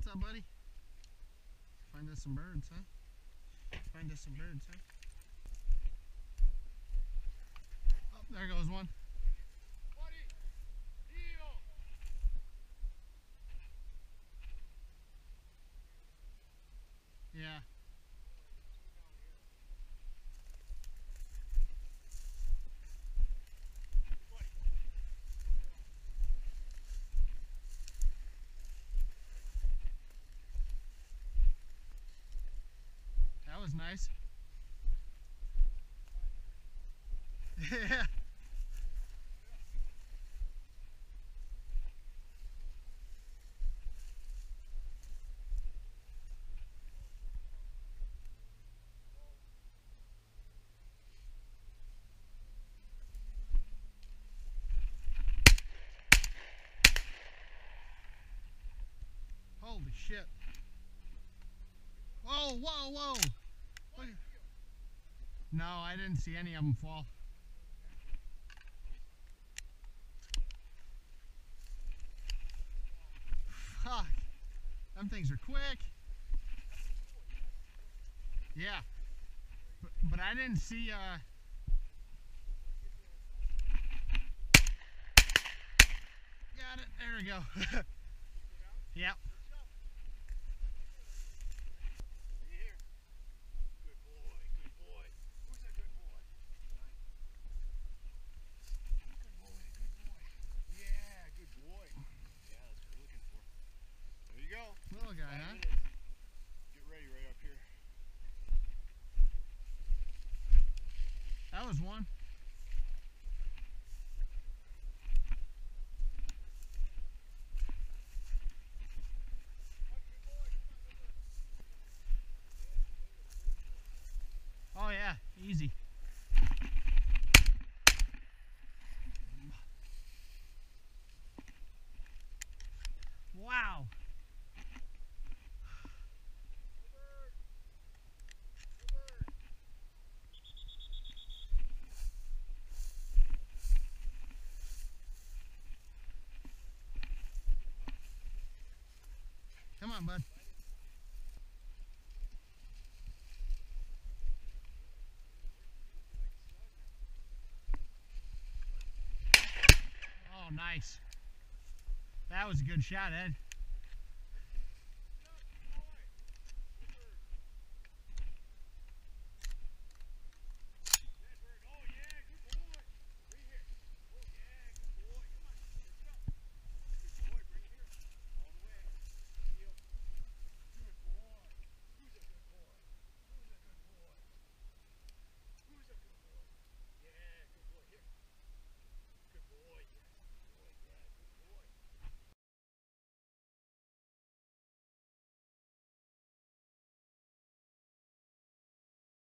up, buddy? Find us some birds, huh? Find us some birds, huh? Oh, there goes one. Yeah. That was nice. Yeah. Holy shit. Whoa, whoa, whoa. Look. No, I didn't see any of them fall. Fuck. Them things are quick. Yeah. But I didn't see, got it. There we go. Yep. Little guy, huh? Get ready right up here. That was one. Oh yeah, easy. Wow. Come on, bud. Oh, nice. That was a good shot, Ed.